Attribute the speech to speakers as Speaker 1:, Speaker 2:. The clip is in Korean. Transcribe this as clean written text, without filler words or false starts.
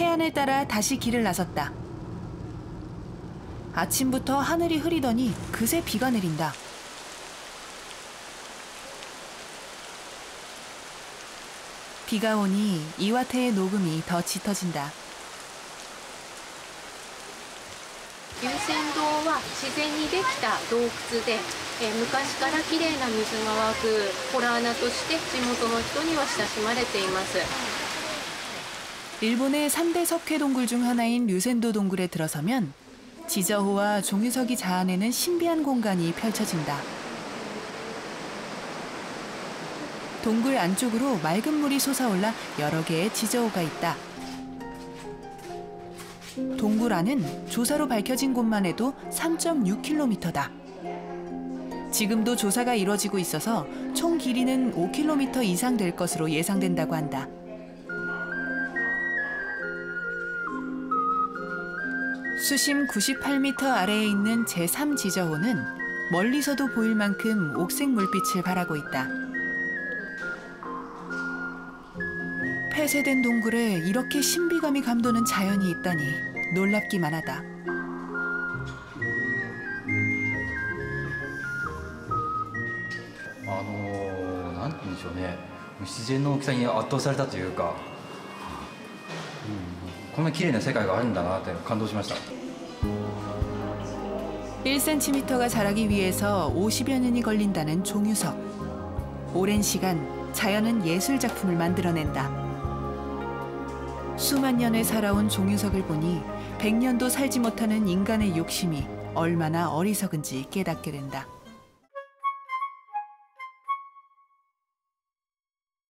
Speaker 1: 해안을 따라 다시 길을 나섰다. 아침부터 하늘이 흐리더니 그새 비가 내린다. 비가 오니 이와테의 녹음이 더 짙어진다.
Speaker 2: 龍泉洞は自然にできた洞窟で、昔からきれいな水が湧く洞穴として地元の人には親しまれています。
Speaker 1: 일본의 3대 석회 동굴 중 하나인 류센도 동굴에 들어서면 지저호와 종유석이 자아내는 신비한 공간이 펼쳐진다. 동굴 안쪽으로 맑은 물이 솟아올라 여러 개의 지저호가 있다. 동굴 안은 조사로 밝혀진 곳만 해도 3.6km다. 지금도 조사가 이뤄지고 있어서 총 길이는 5km 이상 될 것으로 예상된다고 한다. 수심 98m 아래에 있는 제3지저호는 멀리서도 보일 만큼 옥색 물빛을 발하고 있다. 폐쇄된 동굴에 이렇게 신비감이 감도는 자연이 있다니 놀랍기만 하다.
Speaker 3: なんて言うんでしょうね。自然の大きさに圧倒されたというか、こんな綺麗な世界があるんだなって感動しました。
Speaker 1: 1cm가 자라기 위해서 50여 년이 걸린다는 종유석. 오랜 시간 자연은 예술 작품을 만들어낸다. 수만 년을 살아온 종유석을 보니 100년도 살지 못하는 인간의 욕심이 얼마나 어리석은지 깨닫게 된다.